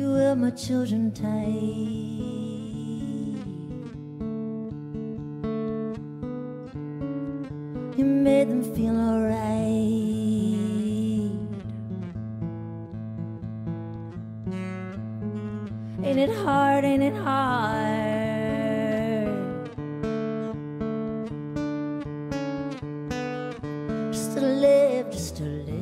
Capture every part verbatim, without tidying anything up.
You held my children tight. You made them feel alright. Ain't it hard, ain't it hard? Just to live, just to live.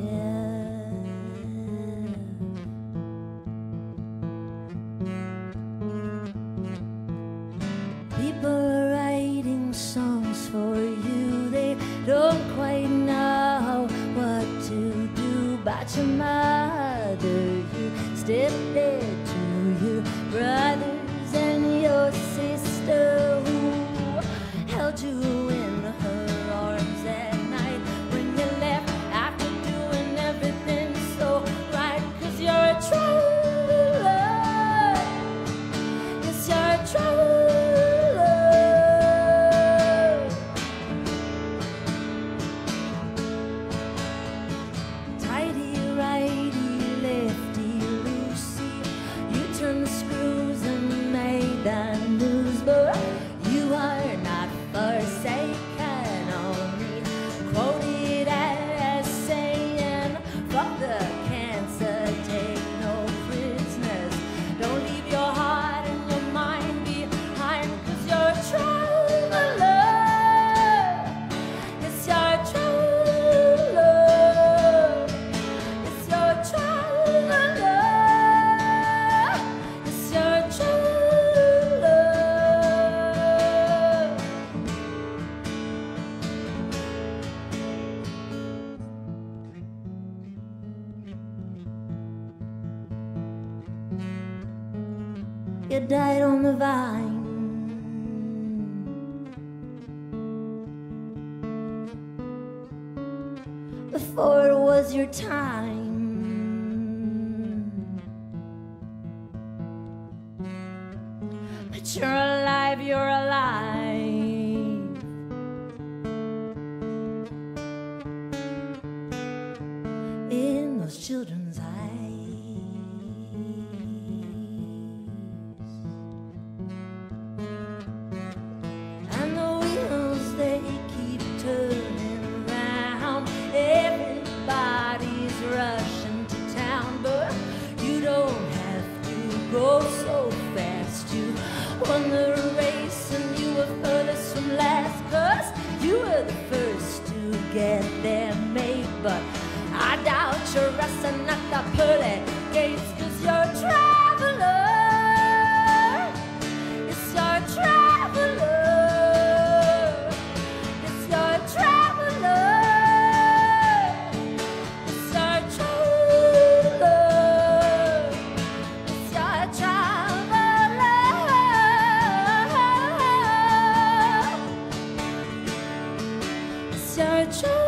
People are writing songs for you. They don't quite know what to do. But your mother, you stepped there to your brothers and your sister, who held you in her arms at night when you left after doing everything so right. 'Cause you're a true love. Yes, you're a true love. Tighty, righty, lefty, loosey, you turned the screws and made the news. But you are not forsaken, only quoted as saying, fuck the cancer, take no prisoners. Don't leave your heart and your mind behind, 'cause you're a traveler. Yes, you're a traveler. Yes, you're a traveler. Yes, you're a traveler. You died on the vine. Before it was your time. But you're alive, you're alive. In those children's eyes. And the wheels, they keep turning round. Everybody's rushing to town, but you don't have to go so fast. You won the race and you were furthest from last, 'cause you were the first to get there, mate. But I doubt you're resting at the pearly gates, 'cause you're a traveler. Yes, you're a traveler. Yes, you're a traveler. Yes, you're a traveler. Yes, you're a traveler. Yes, you're a traveler.